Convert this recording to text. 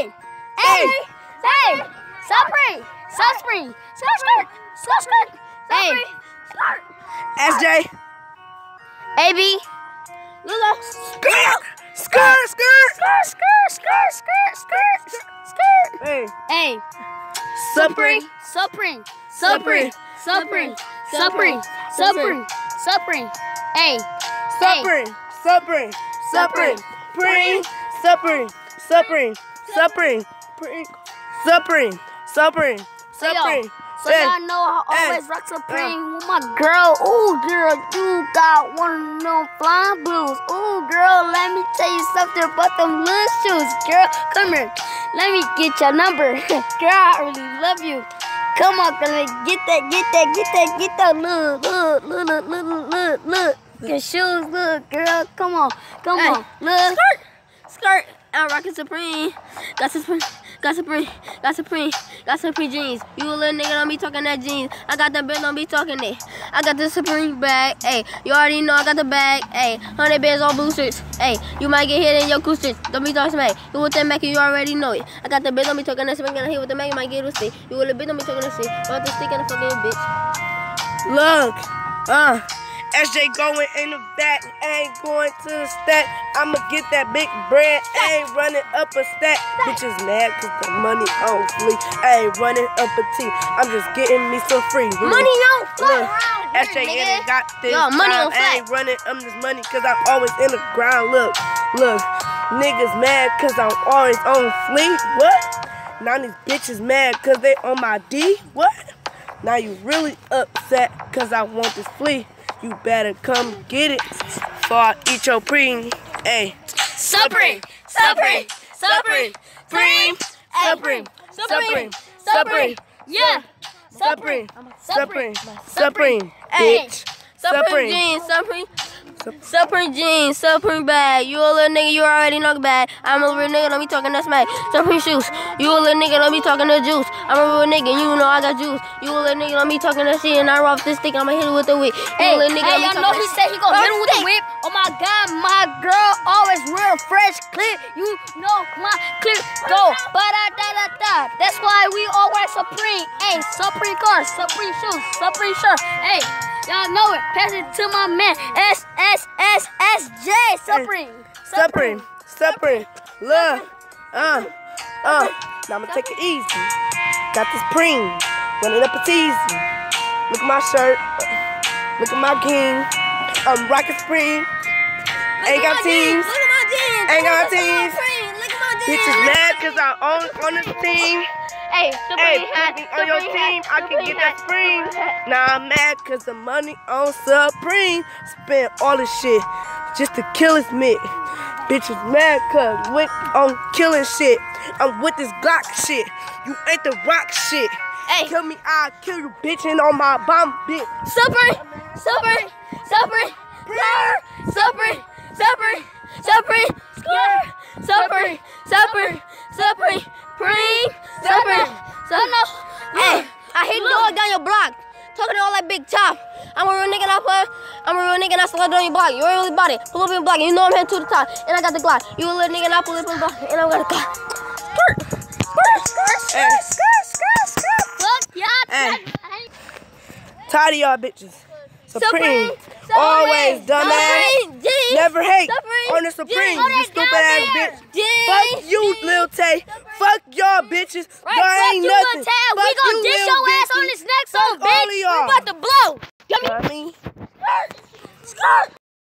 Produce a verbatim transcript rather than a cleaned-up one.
Hey! Hey! Hey! Suffering! Suffering! Suffering! Suffering! Hey! S J. A B. Lilo. Skirt! Skirt! Skirt! Skirt! Skirt! Skirt! Skirt! Skirt! Skirt! Hey. Hey! Suffering. Suffering! Suffering! Suffering! Suffering! Suffering! Suffering! Hey! Suffering. Suffering. Suffering. Suffering. Suffering. Suffering. Suffering. Suffering. Suffering. Suffering. So y'all know I always rock Supreme with my girl. Ooh, girl, you got one of them flying blues. Ooh, girl, let me tell you something about them little shoes. Girl, come here. Let me get your number. Girl, I really love you. Come on, girl, get that, get that, get that, get that. Look, look, look, look, look, look, look. Your shoes, look, girl. Come on, come Hey. on. Look. Skirt, skirt, I'm rocking Supreme. Got Supreme, got Supreme, got Supreme, got Supreme jeans. You a little nigga, don't be talking that jeans. I got that bill, don't be talking it. I got the Supreme bag, ayy. You already know I got the bag, ayy. Hundred bands on boosters, ayy. You might get hit in your coasters. Don't be talking smack. You with that Mac, you already know it. I got the bill, don't be talking that smack. Gonna hit with the Mac, you might get a stick. You with a bitch, don't be talking that shit. Want the stick and the fucking bitch. Look. Uh. S J going in the back, ain't going to the stack. I'ma get that big bread, ain't running up a stack. Bitches mad cause the money on fleek. I ain't running up a T, I'm just getting me some free. Money on fly. S J in it got this Yo, money time. on I ain't running up this money cause I'm always in the ground. Look, look, niggas mad cause I'm always on fleek. What? Now these bitches mad cause they on my D. What? Now you really upset cause I want this flea. You better come get it, before I eat your pre. Hey. Suffering! Suffering! Suffering! Suffering! Suffering. Suffering. Suffering. Yeah! Suffering. Suffering. Suffering. Bitch. Supreme Suffering. jeans, Supreme, Supreme jeans, Supreme bag. You a little nigga, you already know the bag. I'm a real nigga, don't be talking that smack. Supreme shoes. You a little nigga, don't be talking that juice. I'm a real nigga, you know I got juice. You a little nigga, don't be talking that shit, and I roll off this stick, I'ma hit it with the whip. You Hey, a little nigga, hey, don't be y'all know talking he said he gonna hit him with the whip. Oh my God, my girl always wear a fresh clip. You know my clip go ba da da da da. That's why we all wear Supreme. Hey, Supreme cars, Supreme shoes, Supreme shirt. Hey, y'all know it. Pass it to my man S S S S J Supreme. Suffering. Suffering. Look. Uh. Uh. Now I'ma take it easy. Got this preem. Run it up, it's easy. Look at my shirt. Look at my king. I'm rocking Supreme. Ain't got teams. Look at my jeans. Ain't got Look at my teams. Supreme. Look at my jeans. Bitches mad cause I own on this team. Hey, Hey, Supreme hat. put me on your Supreme team, hat, I can get that Supreme Supreme. hat. Now I'm mad cause the money on Supreme. Spend all this shit just to kill his mitt. Bitches mad cause with on killing shit. I'm with this Glock shit. You ain't the rock shit. Hey. Kill me, I'll kill you, bitch, and on my bomb, bitch. Suffering, suffering, suffering, suffering, suffering, suffering, suffering, suffering, suffering, suffering, suffering, suffering. Hey, I hit dog down your block. Talking all that big top. I'm a real nigga, not play. I'm a real nigga, not slide on your block. You ain't really bought it. Pull up in your block, and you know I'm heading to the top. And I got the Glock. You a little nigga, not pull up in the block, and I got the Glock. Skirt, skirt, skirt, Hey. skirt, skirt, skirt. Fuck y'all. Hey. Tired of y'all bitches. Supreme. Supreme, Always dumbass. Supreme, jeans, Never hate Supreme, on the Supreme. jeans, You stupid ass bitch. jeans, Fuck you, Lil Tay. Fuck y'all bitches. Right, Y'all fuck ain't you, nothing. Lil Tay. We Fuck gonna you, dish Lil your ass Dicky. on this next Fuck song, all bitch. of We y'all. about to blow. You know what I mean? skirt.